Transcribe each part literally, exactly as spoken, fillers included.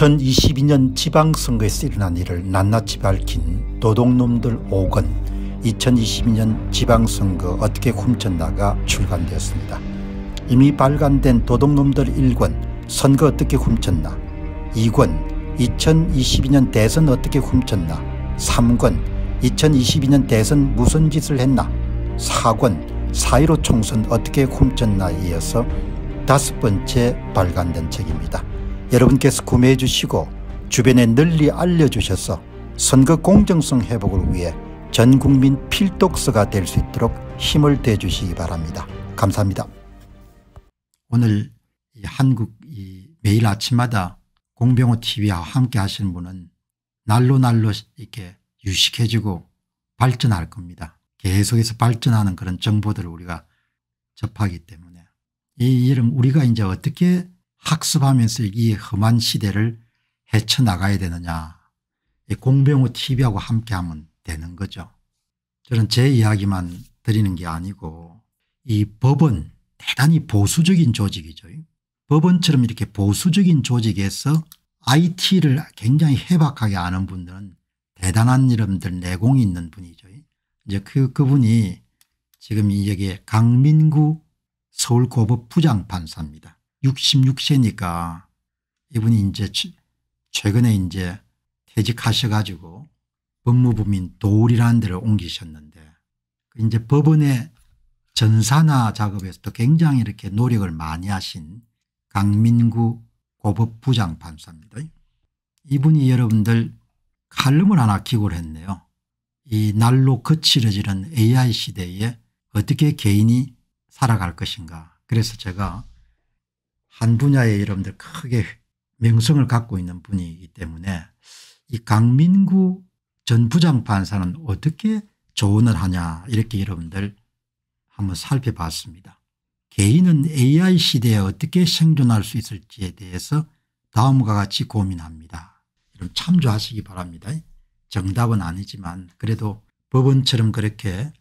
이천이십이 년 지방선거에서 일어난 일을 낱낱이 밝힌 도둑놈들 오 권 이천이십이 년 지방선거 어떻게 훔쳤나가 출간되었습니다. 이미 발간된 도둑놈들 일 권 선거 어떻게 훔쳤나, 이 권 이천이십이 년 대선 어떻게 훔쳤나, 삼 권 이천이십이 년 대선 무슨 짓을 했나, 사 권 사 일오 총선 어떻게 훔쳤나에 이어서 다섯 번째 발간된 책입니다. 여러분께서 구매해 주시고 주변에 널리 알려주셔서 선거 공정성 회복을 위해 전국민 필독서가 될 수 있도록 힘을 대 주시기 바랍니다. 감사합니다. 오늘 이 한국 이 매일 아침마다 공병호 티비와 함께 하시는 분은 날로 날로 이렇게 유식해지고 발전할 겁니다. 계속해서 발전하는 그런 정보들을 우리가 접하기 때문에 이 이름 우리가 이제 어떻게 학습하면서 이 험한 시대를 헤쳐나가야 되느냐, 공병호 티비하고 함께하면 되는 거죠. 저는 제 이야기만 드리는 게 아니고 이 법은 대단히 보수적인 조직이죠. 법원처럼 이렇게 보수적인 조직에서 아이티를 굉장히 해박하게 아는 분들은 대단한 이름들 내공이 있는 분이죠. 이제 그, 그분이 지금 여기에 강민구 서울고법 부장판사입니다. 육십육 세니까 이분이 이제 최근에 이제 퇴직하셔 가지고 법무부민 도울이라는 데를 옮기셨는데 이제 법원의 전산화 작업에서도 굉장히 이렇게 노력을 많이 하신 강민구 고법부장 판사입니다. 이분이 여러분들 칼럼을 하나 기고를 했네요. 이 날로 거칠어지는 에이아이 시대에 어떻게 개인이 살아갈 것인가. 그래서 제가 한 분야에 여러분들 크게 명성을 갖고 있는 분이기 때문에 이 강민구 전 부장판사는 어떻게 조언을 하냐 이렇게 여러분들 한번 살펴봤습니다. 개인은 에이아이 시대에 어떻게 생존할 수 있을지에 대해서 다음과 같이 고민합니다. 여러분 참조하시기 바랍니다. 정답은 아니지만 그래도 법원처럼 그렇게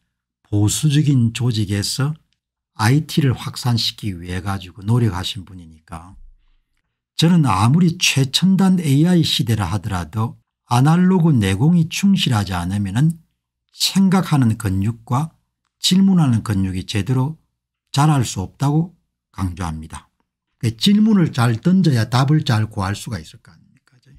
보수적인 조직에서 아이티를 확산시키기 위해 가지고 노력하신 분이니까 저는 아무리 최첨단 에이아이 시대라 하더라도 아날로그 내공이 충실하지 않으면 생각하는 근육과 질문하는 근육이 제대로 자랄 수 없다고 강조합니다. 질문을 잘 던져야 답을 잘 구할 수가 있을 거 아닙니까.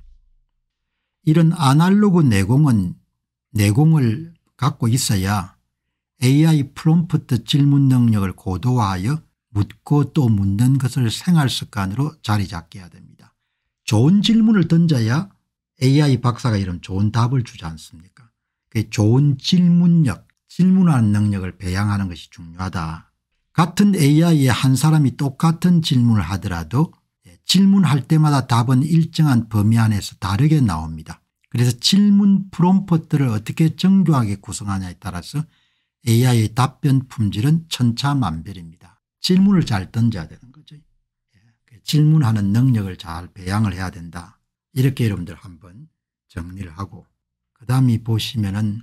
이런 아날로그 내공은 내공을 갖고 있어야 에이아이 프롬프트 질문 능력을 고도화하여 묻고 또 묻는 것을 생활 습관으로 자리 잡게 해야 됩니다. 좋은 질문을 던져야 에이아이 박사가 이런 좋은 답을 주지 않습니까. 좋은 질문력, 질문하는 능력을 배양하는 것이 중요하다. 같은 에이아이에 한 사람이 똑같은 질문을 하더라도 질문할 때마다 답은 일정한 범위 안에서 다르게 나옵니다. 그래서 질문 프롬프트를 어떻게 정교하게 구성하냐에 따라서 에이아이의 답변 품질은 천차만별입니다. 질문을 잘 던져야 되는 거죠. 질문하는 능력을 잘 배양을 해야 된다. 이렇게 여러분들 한번 정리를 하고 그다음에 보시면은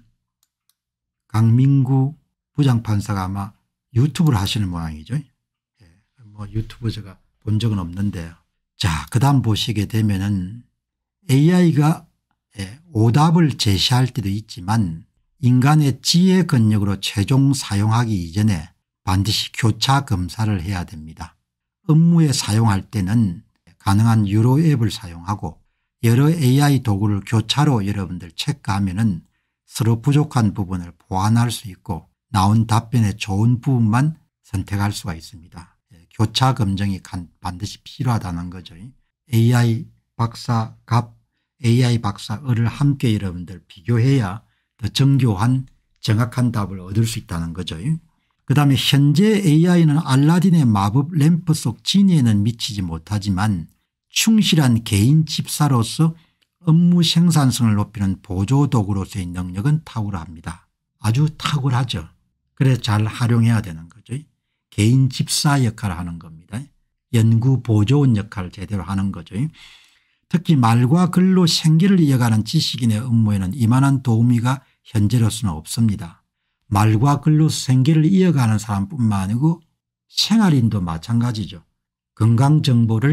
강민구 부장판사가 아마 유튜브를 하시는 모양이죠. 뭐 유튜브 제가 본 적은 없는데요. 자, 그다음 보시게 되면은 에이아이가 오답을 제시할 때도 있지만 인간의 지혜 근력으로 최종 사용하기 이전에 반드시 교차 검사를 해야 됩니다. 업무에 사용할 때는 가능한 유로 앱을 사용하고 여러 에이아이 도구를 교차로 여러분들 체크하면은 서로 부족한 부분을 보완할 수 있고 나온 답변의 좋은 부분만 선택할 수가 있습니다. 교차 검증이 반드시 필요하다는 거죠. 에이아이 박사 갑 에이아이 박사 을을 함께 여러분들 비교해야 더 정교한 정확한 답을 얻을 수 있다는 거죠. 그다음에 현재 에이아이는 알라딘의 마법 램프 속 지니에는 미치지 못하지만 충실한 개인 집사로서 업무 생산성을 높이는 보조도구로서의 능력은 탁월합니다. 아주 탁월하죠. 그래서 잘 활용해야 되는 거죠. 개인 집사 역할을 하는 겁니다. 연구 보조원 역할을 제대로 하는 거죠. 특히 말과 글로 생계를 이어가는 지식인의 업무에는 이만한 도우미가 현재로서는 없습니다. 말과 글로 생계를 이어가는 사람뿐만 아니고 생활인도 마찬가지죠. 건강정보를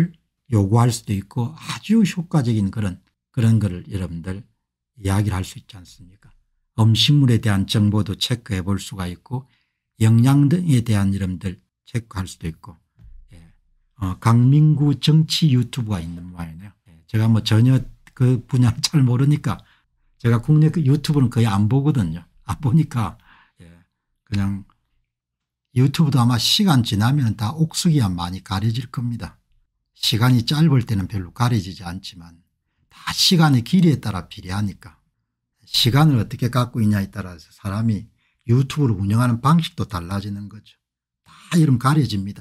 요구할 수도 있고 아주 효과적인 그런 그런 거를 여러분들 이야기를 할 수 있지 않습니까? 음식물에 대한 정보도 체크해 볼 수가 있고 영양 등에 대한 여러분들 체크할 수도 있고 예. 어, 강민구 정치 유튜브가 있는 모양이네요. 예. 제가 뭐 전혀 그 분야를 잘 모르니까 제가 국내 그 유튜브는 거의 안 보거든요. 안 보니까 예. 그냥 유튜브도 아마 시간 지나면 다 옥석이야 많이 가려질 겁니다. 시간이 짧을 때는 별로 가려지지 않지만 다 시간의 길이에 따라 비례하니까 시간을 어떻게 갖고 있냐에 따라서 사람이 유튜브를 운영하는 방식도 달라지는 거죠. 다 이러면 가려집니다.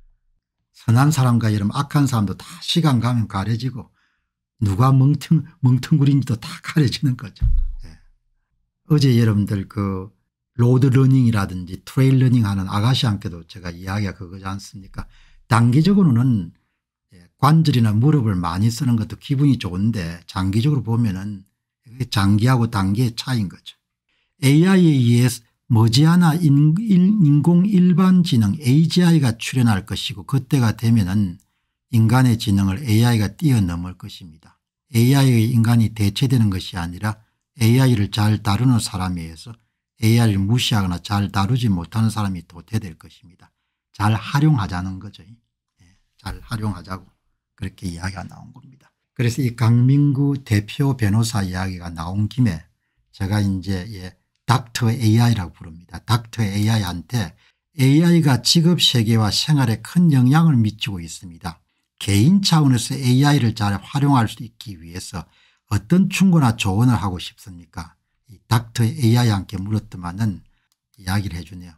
선한 사람과 이러면 악한 사람도 다 시간 가면 가려지고 누가 멍텅, 멍텅구리인지도 다 가려지는 거죠. 예. 어제 여러분들 그 로드 러닝이라든지 트레일 러닝 하는 아가씨한테도 제가 이야기가 그거지 않습니까? 단기적으로는 관절이나 무릎을 많이 쓰는 것도 기분이 좋은데 장기적으로 보면은 장기하고 단기의 차이인 거죠. 에이아이에 의해 머지않아 인공 일반지능 에이지아이가 출현할 것이고 그때가 되면은 인간의 지능을 에이아이가 뛰어넘을 것입니다. 에이아이의 인간이 대체되는 것이 아니라 에이아이를 잘 다루는 사람에 의해서 에이아이를 무시하거나 잘 다루지 못하는 사람이 도태될 것입니다. 잘 활용하자는 거죠. 잘 활용하자고 그렇게 이야기가 나온 겁니다. 그래서 이 강민구 대표 변호사 이야기가 나온 김에 제가 이제 예, 닥터 에이아이라고 부릅니다. 닥터 에이아이한테 에이아이가 직업 세계와 생활에 큰 영향을 미치고 있습니다. 개인 차원에서 에이아이를 잘 활용할 수 있기 위해서 어떤 충고나 조언을 하고 싶습니까? 이 닥터 에이아이한테 물었더만은 이야기를 해 주네요.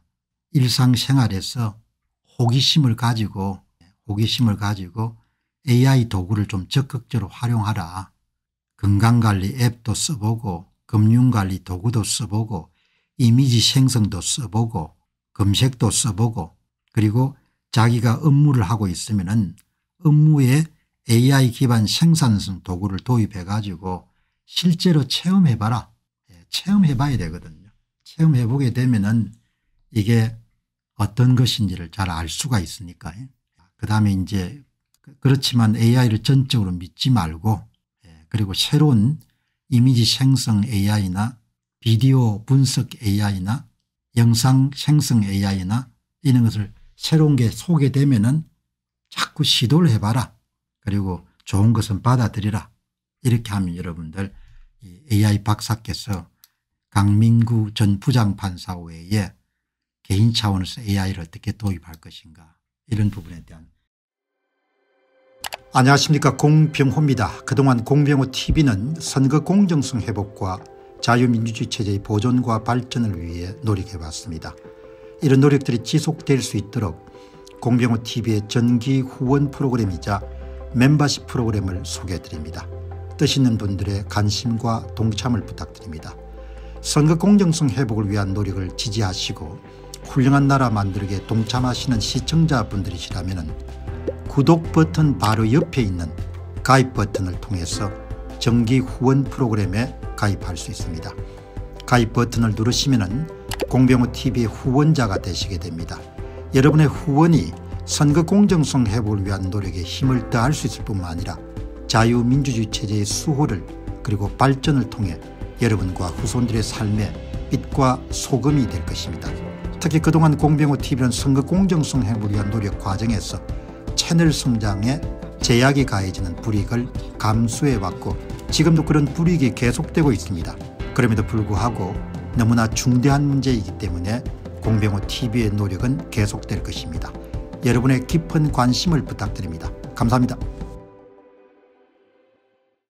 일상생활에서 호기심을 가지고 호기심을 가지고 에이아이 도구를 좀 적극적으로 활용하라. 건강관리 앱도 써보고 금융관리 도구도 써보고 이미지 생성도 써보고 검색도 써보고 그리고 자기가 업무를 하고 있으면은 업무에 에이아이 기반 생산성 도구를 도입해 가지고 실제로 체험해 봐라. 체험해 봐야 되거든요. 체험해 보게 되면은 이게 어떤 것인지를 잘 알 수가 있으니까. 그다음에 이제 그렇지만 에이아이를 전적으로 믿지 말고 그리고 새로운 이미지 생성 에이아이나 비디오 분석 에이아이나 영상 생성 에이아이나 이런 것을 새로운 게 소개되면은 자꾸 시도를 해봐라. 그리고 좋은 것은 받아들이라. 이렇게 하면 여러분들 에이아이 박사께서 강민구 전 부장판사 외에 개인 차원에서 에이아이를 어떻게 도입할 것인가 이런 부분에 대한. 안녕하십니까, 공병호입니다. 그동안 공병호티비는 선거 공정성 회복과 자유민주주의 체제의 보존과 발전을 위해 노력해왔습니다. 이런 노력들이 지속될 수 있도록 공병호티비의 정기 후원 프로그램이자 멤버십 프로그램을 소개해드립니다. 뜻 있는 분들의 관심과 동참을 부탁드립니다. 선거 공정성 회복을 위한 노력을 지지하시고 훌륭한 나라 만들기에 동참하시는 시청자분들이시라면 구독 버튼 바로 옆에 있는 가입 버튼을 통해서 정기 후원 프로그램에 가입할 수 있습니다. 가입 버튼을 누르시면 공병호티비의 후원자가 되시게 됩니다. 여러분의 후원이 선거 공정성 회복을 위한 노력에 힘을 더할 수 있을 뿐만 아니라 자유민주주의 체제의 수호를 그리고 발전을 통해 여러분과 후손들의 삶에 빛과 소금이 될 것입니다. 특히 그동안 공병호티비는 선거 공정성 회복을 위한 노력 과정에서 채널 성장에 제약이 가해지는 불이익을 감수해왔고 지금도 그런 불이익이 계속되고 있습니다. 그럼에도 불구하고 너무나 중대한 문제이기 때문에 공병호티비의 노력은 계속될 것입니다. 여러분의 깊은 관심을 부탁드립니다. 감사합니다.